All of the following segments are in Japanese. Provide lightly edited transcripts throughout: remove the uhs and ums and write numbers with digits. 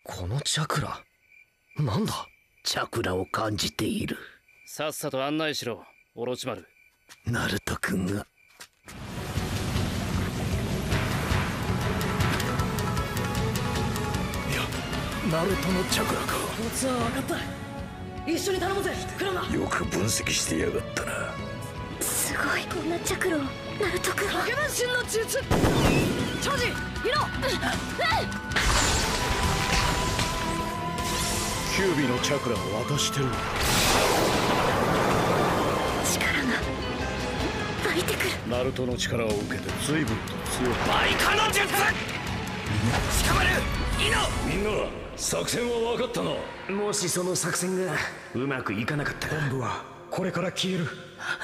このチャクラなんだ。 チャクラを感じている。 さっさと案内しろ、オロチマル。 ナルト君が。いや、ナルトのチャクラか。 コツは分かった。一緒に頼むぜ、クラマ。 よく分析してやがったな。 すごい、こんなチャクラをナルト君は。 影分身の術。チャージ、ヒロ。 キュービのチャクラを渡してる。 力が湧いてくる。 ナルトの力を受けて随分と強い。 マイカの術。捕まる。イノ。 みんな作戦は分かったな。 もしその作戦がうまくいかなかったら、 本部はこれから消える。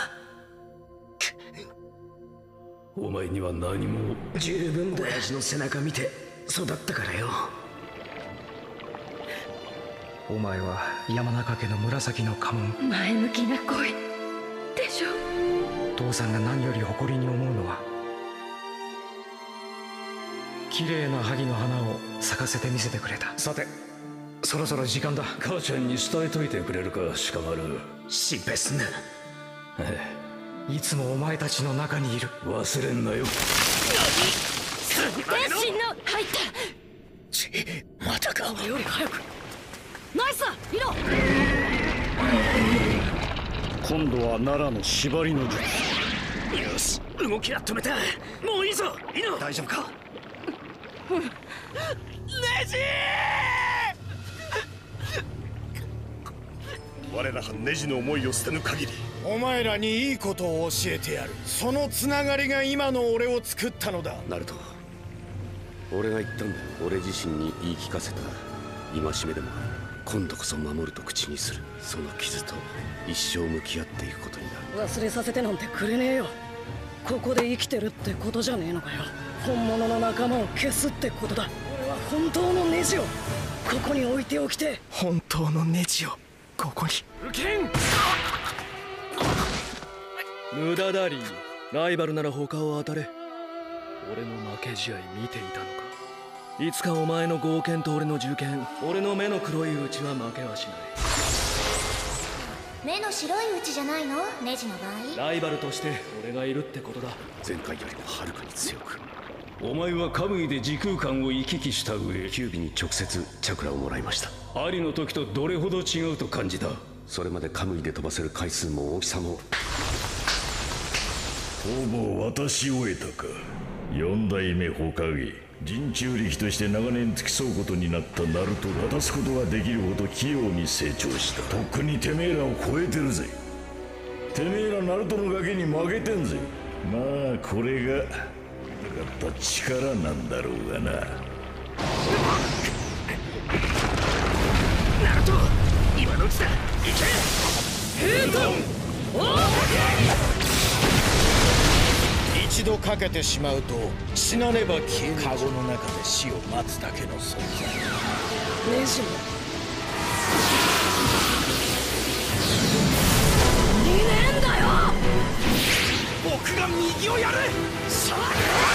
お前には何も。十分だ。親父の背中見て育ったからよ。 お前は山中家の紫の家紋。 前向きな恋でしょ。 父さんが何より誇りに思うのは、綺麗な萩の花を咲かせてみせてくれた。さて、そろそろ時間だ。 母ちゃんに伝えといてくれるか、鹿丸。 心配すんな。 いつもお前たちの中にいる。 忘れんなよ。 天心の入った。 またか。 俺より早く。ナイスだ、ヒロ。 今度は奈良の縛りの術。 よし、動きは止めた。もういいぞ、イノ。大丈夫か。ネジ我らはネジの思いを捨てぬ限り。 お前らにいいことを教えてやる。そのつながりが今の俺を作ったのだ。 ナルト、俺が言ったんだよ。俺自身に言い聞かせた戒めでもある。今度こそ守ると口にする。その傷と一生向き合っていくことになる。 忘れさせてなんてくれねえよ。ここで生きてるってことじゃねえのかよ。本物の仲間を消すってことだ。俺は本当のネジをここに置いておきて。 本当のネジをここに。 ウケン。 無駄だリー。ライバルなら他を当たれ。俺の負け試合見ていたのか。いつかお前の剛剣と俺の銃剣、俺の目の黒いうちは負けはしない。 目の白いうちじゃないの、ネジの場合。 ライバルとして俺がいるってことだ。 前回よりもはるかに強く。 お前はカムイで時空間を行き来した上、 キュービに直接チャクラをもらいました。 アリの時とどれほど違うと感じた。 それまでカムイで飛ばせる回数も大きさも。 ほぼ渡し終えたか。四代目火影、人中力として長年付き添うことになったナルトが渡すことができるほど器用に成長した。とっくにてめえらを超えてるぜ。てめえらナルトのガキに負けてんぜ。まあこれがなかった力なんだろうがな。 ナルト、今のうちだ。行け。 ヘイトン。 一度かけてしまうと死なねば消えぬ。カゴの中で死を待つだけの存在。 ネジも2年だよ。 僕が右をやる。さあ、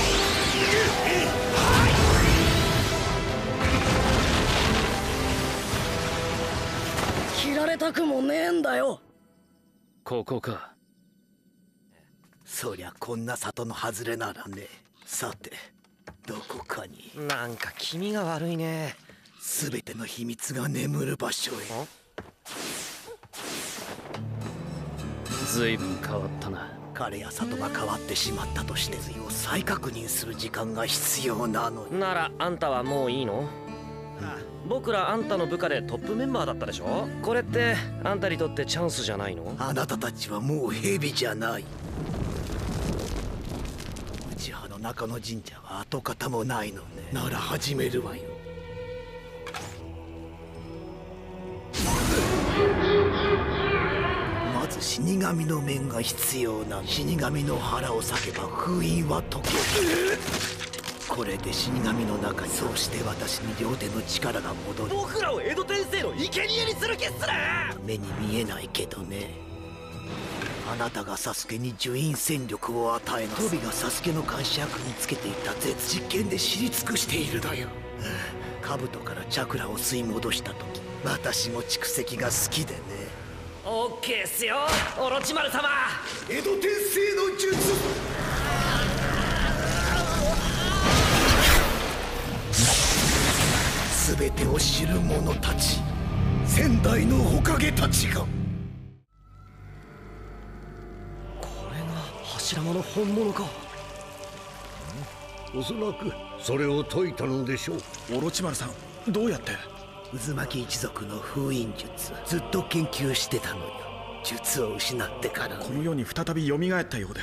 切られたくもねえんだよ。 ここか。 そりゃこんな里の外れならね。さて、どこかに。 なんか気味が悪いね。 全ての秘密が眠る場所へ。 随分変わったな。 彼や里が変わってしまったとしてを再確認する時間が必要なのに。 ならあんたはもういいの？僕らあんたの部下でトップメンバーだったでしょ。これってあんたにとってチャンスじゃないの？ あなたたちはもう蛇じゃない。内派の中の神社は跡形もないのね。なら始めるわよ。まず死神の面が必要な。死神の腹を裂けば封印は解ける。これで死神の中に。そうして私に両手の力が戻る。 僕らを江戸天聖の生贄にする気っすね。 目に見えないけどね。あなたがサスケに呪印戦力を与えます。トビがサスケの監視役につけていた絶実験で知り尽くしているだよ。 兜からチャクラを吸い戻した時、私も蓄積が好きでね。 オッケーっすよ、オロチマル様。 江戸天聖の術。全てを知る者たち、仙台の火影たちが。 これが柱間の本物か。 おそらくそれを解いたのでしょう。 オロチマルさん、どうやって？ 渦巻一族の封印術、ずっと研究してたのよ。術を失ってからこの世に再び蘇ったようです。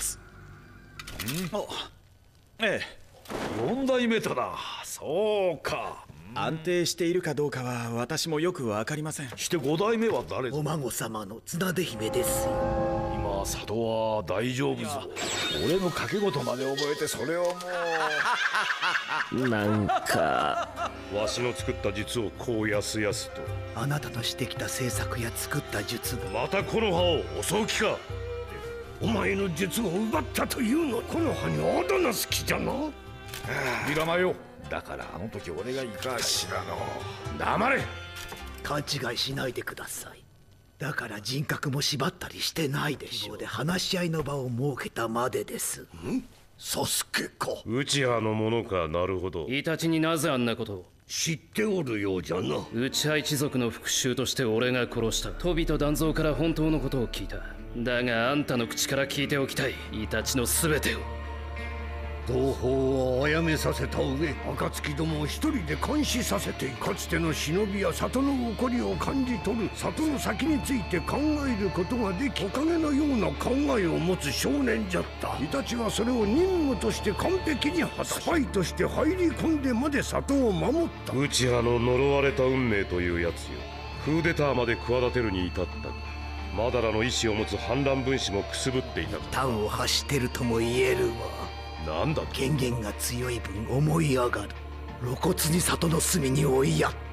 ええ、4代目とだ。そうか。安定しているかどうかは私もよくわかりません。 して5代目は誰？ お孫様の綱手姫ですよ。 今里は大丈夫ぞ。俺の賭け事まで覚えて、それをもうなんかわしの作った術をこうやすやすと。 あなたのしてきた政策や作った術が。 またこの葉を襲う気か。 お前の術を奪ったというの。この葉に仇なす気じゃな。 ビラマよ。だからあの時俺がいかしらの。 黙れ。 勘違いしないでください。だから人格も縛ったりしてないでしょう。で話し合いの場を設けたまでです。 サスケか。 内派のものか。なるほど。 イタチになぜあんなことを。 知っておるようじゃな。 内派一族の復讐として俺が殺した。トビと団蔵から本当のことを聞いた。だがあんたの口から聞いておきたい。イタチの全てを。 同胞を殺めさせた上、暁どもを一人で監視させて、かつての忍びや里の誇りを感じ取る、里の先について考えることができ、お金のような考えを持つ少年じゃった。イタチはそれを任務として完璧に果たし、スパイとして入り込んでまで里を守った。 内派の呪われた運命というやつよ。クーデターまで企てるに至った。マダラの意志を持つ反乱分子もくすぶっていた。 端を発してるとも言えるわ。 なんだ。 権限が強い分思い上がる。露骨に里の隅に追いやった。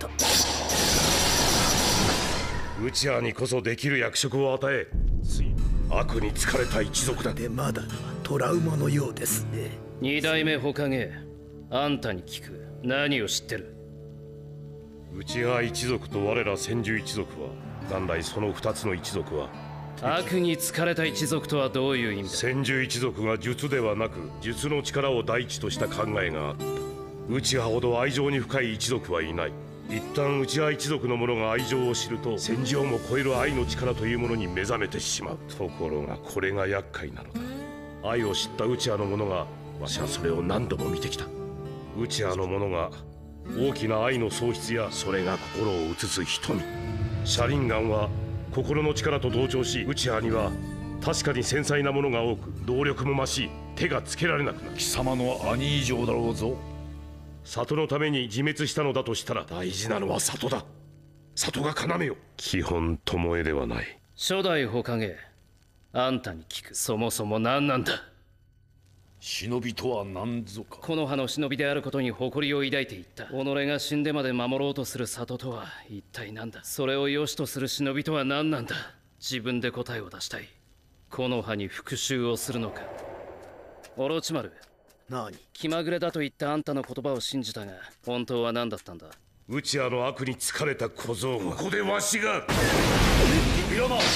内派にこそできる役職を与え、つい悪に疲れた一族だ。 でまだトラウマのようですね。 二代目火影、あんたに聞く。何を知ってる？ 内派一族と我ら千住一族は、元来その二つの一族は悪に疲れた一族とはどういう意味だ？ 千住一族が術ではなく術の力を第一とした考えがあった。内派ほど愛情に深い一族はいない。一旦内派一族の者が愛情を知ると、戦場も超える愛の力というものに目覚めてしまう。ところがこれが厄介なのだ。愛を知った内派の者が、わしはそれを何度も見てきた。内派の者が大きな愛の喪失や、それが心を映す瞳。車輪眼は心の力と同調し、内派には確かに繊細なものが多く、動力も増し、手がつけられなくなる。 貴様の兄以上だろうぞ。 里のために自滅したのだとしたら、大事なのは里だ。里が要よ。基本巴ではない。 初代火影、あんたに聞く。そもそも何なんだ？ 忍びとは何ぞか。 この葉の忍びであることに誇りを抱いていった。己が死んでまで守ろうとする里とは一体何だ？それを良しとする忍びとは何なんだ？自分で答えを出したい。この葉に復讐をするのか？オロチマル。 何？ 気まぐれだと言ったあんたの言葉を信じたが、本当は何だったんだ？ 内派の悪に疲れた小僧が、ここでわしが。 ビラマ、 カ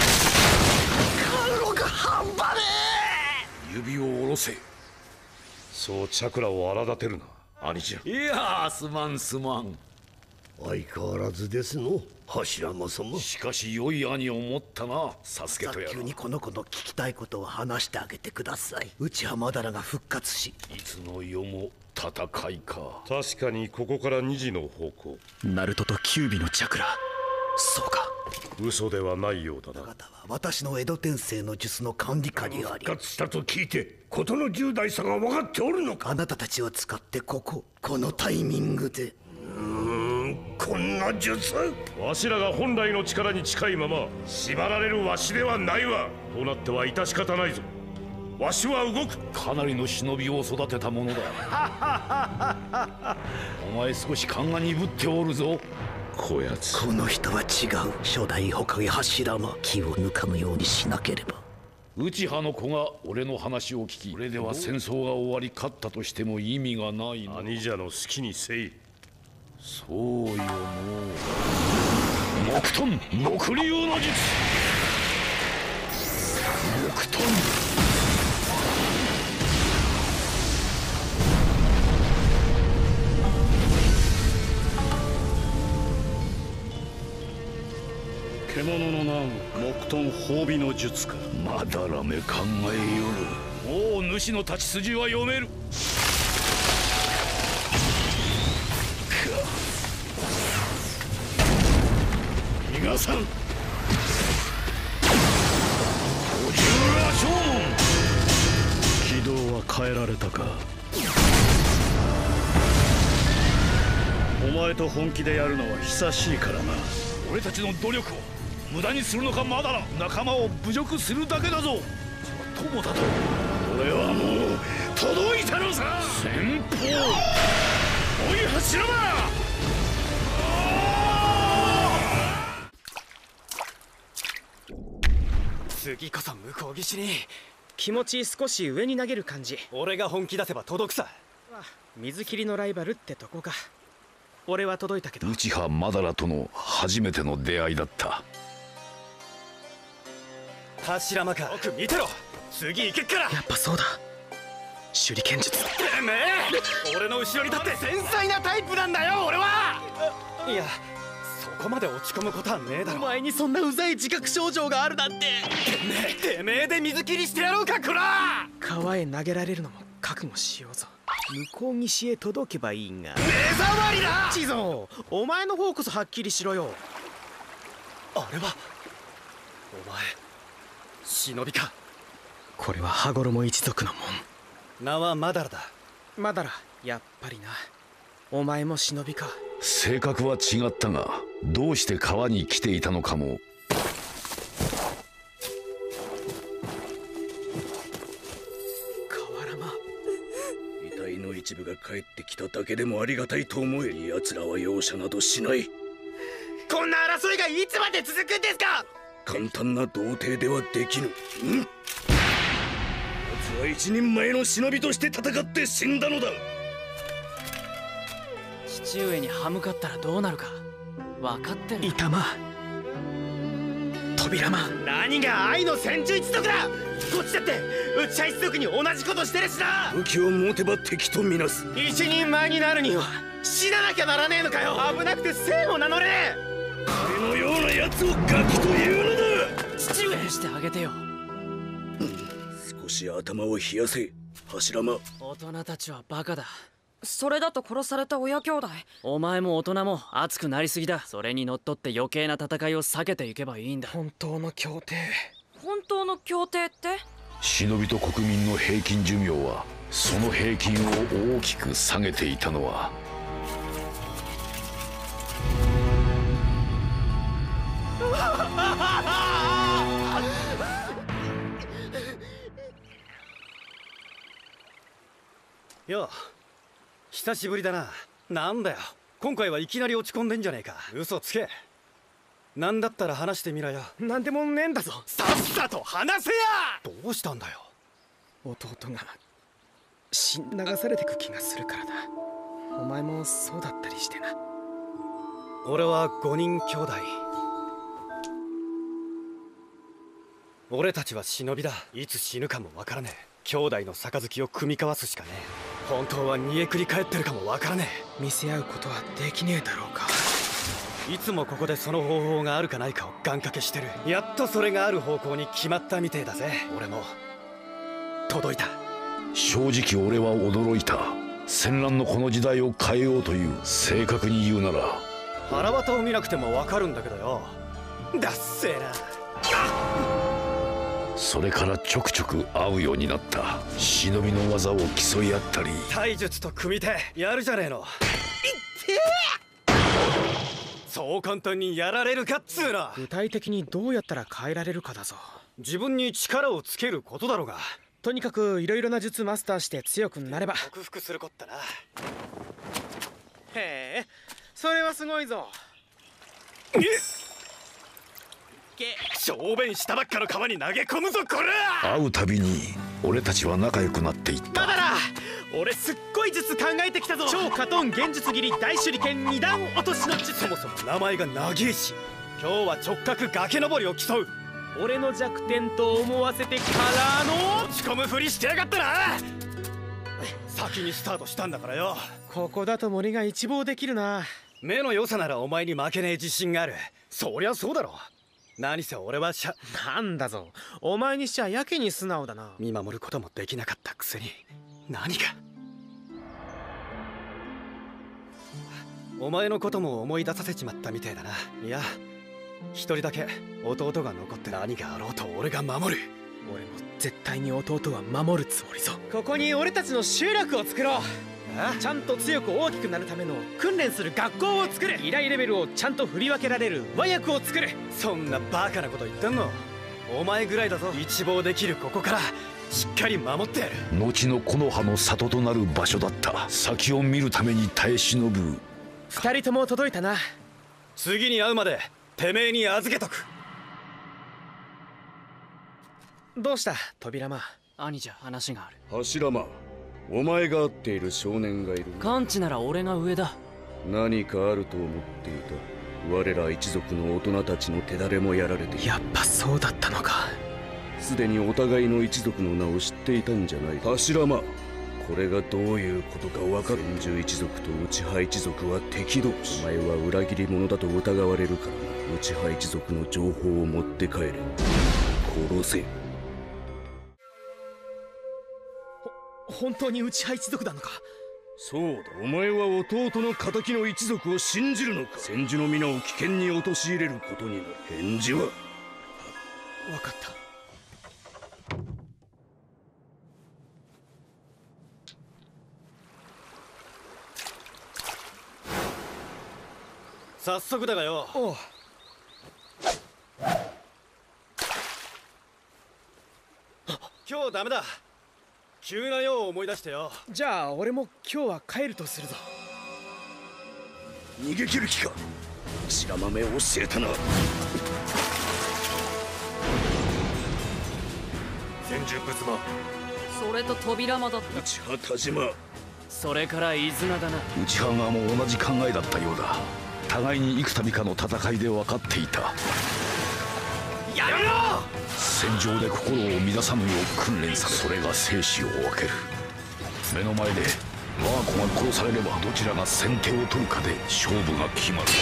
ロが半端ねえ。指を下ろせ。 そうチャクラを荒立てるな、兄じゃ。 いやー、すまんすまん。相変わらずですの、柱間様。しかし良い兄を持ったな、サスケとやら。 早急にこの子の聞きたいことを話してあげてください。内派マダラが復活し、 いつの世も戦いか。 確かにここから2時の方向。 ナルトとキュービのチャクラ。そうか。 嘘ではないようだな。 あなたは私の江戸天聖の術の管理下にあり、 復活したと聞いて事の重大さが分かっておるのか。 あなたたちを使ってこのタイミングで。 こんな術。 わしらが本来の力に近いまま縛られるわしではないわ。こうなっては致し方ないぞ。わしは動く。 かなりの忍びを育てたものだ。お前少し勘が鈍っておるぞ。 こやつ。 この人は違う。初代火影柱間、気を抜かぬようにしなければ。 内派の子が俺の話を聞き、これでは戦争が終わり勝ったとしても意味がないな。 兄者の好きにせい。 そうよの木遁木竜の術。木遁。 獣の難木遁褒美の術か。 まだらめ考えよる。 もう主の立ち筋は読める。逃がさん。五十羅生門。軌道は変えられたか。お前と本気でやるのは久しいからな。俺たちの努力を無駄にするのか。まだら仲間を侮辱するだけだぞ。友だと俺はもう届いたのさ。先方おい柱間。 次こそ向こう岸に。気持ち少し上に投げる感じ。俺が本気出せば届くさ。水切りのライバルってとこか。俺は届いたけど。 内葉マダラとの初めての出会いだった。 柱間か。よく見てろ。次行けっから。やっぱそうだ。手裏剣術。てめえ、俺の後ろに立って繊細なタイプなんだよ俺は。いや、そこまで落ち込むことはねえだろ。お前にそんなうざい自覚症状があるなんて。てめえで水切りしてやろうかこら。川へ投げられるのも覚悟しようぞ。向こう岸へ届けばいいが。目障りだ。地蔵、お前の方こそはっきりしろよ。あれはお前忍びか。これは羽衣一族のもん。名はマダラだ。マダラ、やっぱりな。お前も忍びか。 性格は違ったが、どうして川に来ていたのかも。 河原間。遺体の一部が帰ってきただけでもありがたいと思え。奴らは容赦などしない。 こんな争いがいつまで続くんですか。 簡単な童貞ではできぬ。奴は一人前の忍びとして戦って死んだのだ。 父上に歯向かったらどうなるか分かってる。イタマ、扉間。何が愛の戦中一族だ。こっちだって内茶一族に同じことしてるしな。 武器を持てば敵とみなす。 一人前になるには死ななきゃならねえのかよ。危なくて生を名乗れ。 彼のような奴をガキというのだ。 父上してあげてよ。 少し頭を冷やせ柱間。 大人たちはバカだ。 それだと殺された親兄弟。 お前も大人も熱くなりすぎだ。それにのっとって余計な戦いを避けていけばいいんだ。本当の協定。 本当の協定って？ 忍びと国民の平均寿命はその平均を大きく下げていたのはよう、久しぶりだな。なんだよ、今回はいきなり落ち込んでんじゃねえか。嘘つけ。なんだったら話してみろよ。なんでもねえんだぞ。さっさと話せや。どうしたんだよ。弟が流されてく気がするからだ。お前もそうだったりしてな。俺は5人兄弟。俺たちは忍びだ。いつ死ぬかもわからねえ。兄弟の杯を酌み交わすしかねえ。本当は煮えくり返ってるかもわからねえ。見せ合うことはできねえだろうか。いつもここでその方法があるかないかを願掛けしてる。やっとそれがある方向に決まったみてえだぜ。俺も届いた。 正直俺は驚いた。戦乱のこの時代を変えようという。正確に言うなら腹渡を見なくてもわかるんだけどよ。だっせえな。 それからちょくちょく会うようになった。忍びの技を競い合ったり。 体術と組手やるじゃねえの。いってえ。そう簡単にやられるかっつうの。具体的にどうやったら変えられるかだぞ。自分に力をつけることだろうが。とにかくいろいろな術マスターして強くなれば克服するこったな。へえ、それはすごいぞ。小便したばっかの川に投げ込むぞこれ。 会うたびに俺たちは仲良くなっていった。 だから俺すっごい術考えてきたぞ。超カトン幻術斬り大手裏剣二段落としの術。そもそも名前が長えし、今日は直角崖登りを競う。俺の弱点と思わせてからの落ち込むふりしてやがったな。先にスタートしたんだからよ。ここだと森が一望できるな。目の良さならお前に負けねえ自信がある。そりゃそうだろ。何せ俺はなんだぞ、お前にしちゃやけに素直だな。見守ることもできなかったくせに何が。お前のことも思い出させちまったみたいだな。いや、一人だけ弟が残って何があろうと俺が守る。俺も絶対に弟は守るつもりぞ。ここに俺たちの集落を作ろう。ちゃんと強く大きくなるための訓練する学校を作る。依頼レベルをちゃんと振り分けられる和訳を作る。そんなバカなこと言ってんのお前ぐらいだぞ。一望できるここからしっかり守ってやる。 後の木の葉の里となる場所だった。先を見るために耐え忍ぶ。 二人とも届いたな。次に会うまでてめえに預けとく。どうした扉間。 兄者、話がある。 柱間、お前が会っている少年がいる。 完治なら俺が上だ。 何かあると思っていた。我ら一族の大人たちの手だれもやられている。 やっぱそうだったのか。 すでにお互いの一族の名を知っていたんじゃない。柱間、これがどういうことか分かる。千住一族と内派一族は敵同士。お前は裏切り者だと疑われるからな。内派一族の情報を持って帰れ。殺せ。 本当に内派一族なのか。 そうだ、お前は弟の敵の一族を信じるのか。千住の皆を危険に陥れることになる。返事は。 分かった。早速だがよ。おう。今日ダメだ。急な用を思い出してよ。じゃあ俺も今日は帰るとするぞ。 逃げ切る気か。白豆を教えたな。千住仏間、 それと扉間だった。 内派田島、 それから飯綱だな。 内派側も同じ考えだったようだ。互いに幾度かの戦いで分かっていた。 やめろ。 戦場で心を乱さぬよう訓練され、それが生死を分ける。目の前で我が子が殺されればどちらが先手を取るかで勝負が決まる。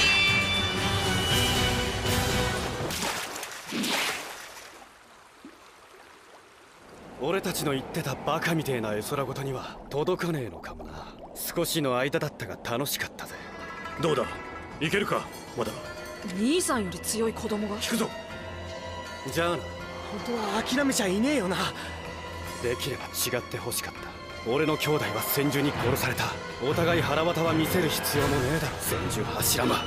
俺たちの言ってたバカみてえな絵空事には届かねえのかもな。少しの間だったが楽しかったぜ。どうだ、いけるか。まだ兄さんより強い子供が。 聞くぞ。じゃあな。本当は諦めちゃいねえよな。できれば違ってほしかった。俺の兄弟は千住に殺された。お互い腹渡は見せる必要もねえだろ。千住柱間、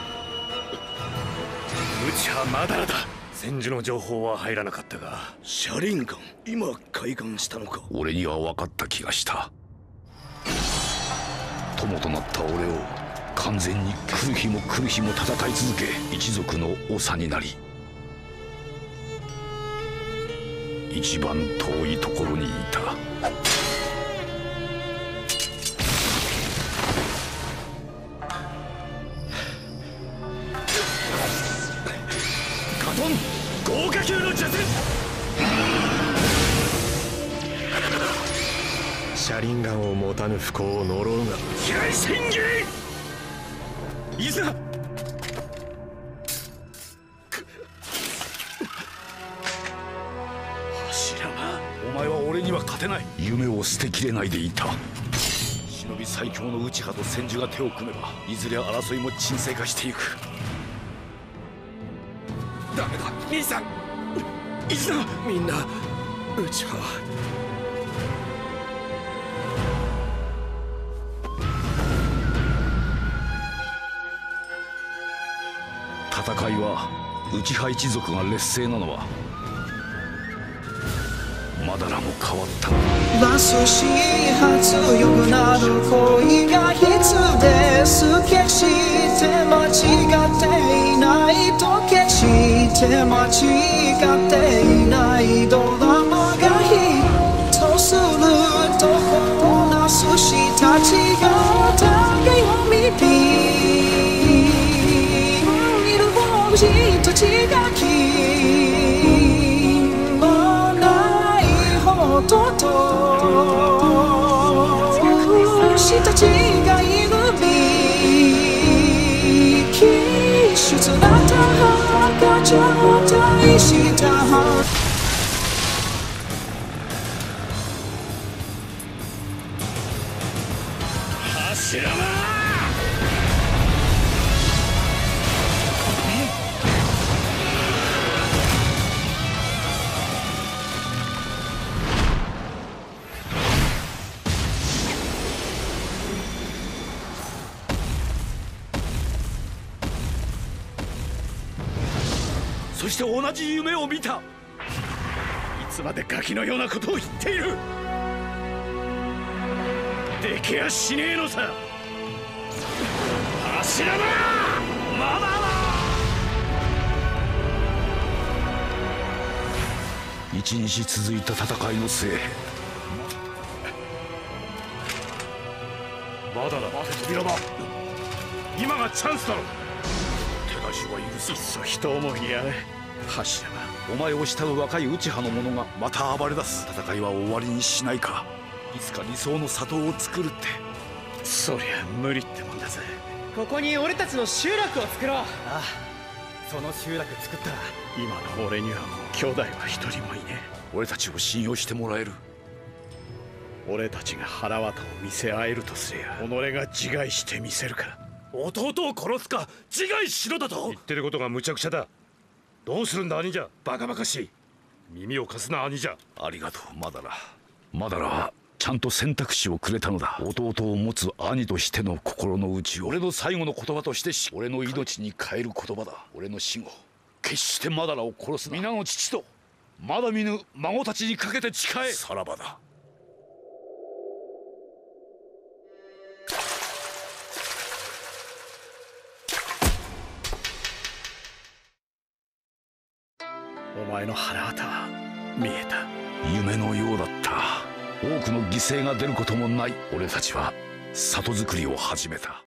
内派まだらだ。千住の情報は入らなかったが、 車輪館、今開館したのか。 俺には分かった気がした。友となった俺を完全に来る日も来る日も戦い続け、一族の長になり、一番遠いところにいた。 カトン豪華級の術。車輪眼を持たぬ不幸を呪うが。気合戦技。いざ。 お前は俺には勝てない。夢を捨てきれないでいた。忍び最強の内派と千住が手を組めばいずれ争いも沈静化していく。 ダメだ兄さん。いざ。みんな内派は戦いは内派一族が劣勢なのはまだらも変わった。 ラス始発よくなる恋が必です決して間違っていないと決して間違っていないドラマがヒットするとこなすし星と違きもないほどと星たちがいるびき出なたが状態した柱間そして同じ夢を見た。いつまでガキのようなことを言っている。でけやしねえのさ。柱間まだだ。一日続いた戦いの末、まだだ。待て扉間、今がチャンスだろ。手出しは許す。いっそ人思いにやれ。柱間、お前を慕う若い内派の者がまた暴れ出す。戦いは終わりにしないか。いつか理想の里を作るって。そりゃ無理ってもんだぜ。 ここに俺たちの集落を作ろう。ああ、その集落作ったら今の俺にはもう兄弟は一人もいねえ。俺たちを信用してもらえる。俺たちが腹渡を見せ合えるとすりゃ、己が自害してみせるから。弟を殺すか自害しろだと。言ってることが無茶苦茶だ。どうするんだ兄者。バカバカしい。耳を貸すな兄者。ありがとうマダラ。マダラはちゃんと選択肢をくれたのだ。弟を持つ兄としての心の内を俺の最後の言葉として俺の命に変える言葉だ。俺の死後決してマダラを殺すな。皆の父とまだ見ぬ孫たちにかけて誓え。さらばだ。お前の腹渡は見えた。夢のようだった。多くの犠牲が出ることもない俺たちは里作りを始めた。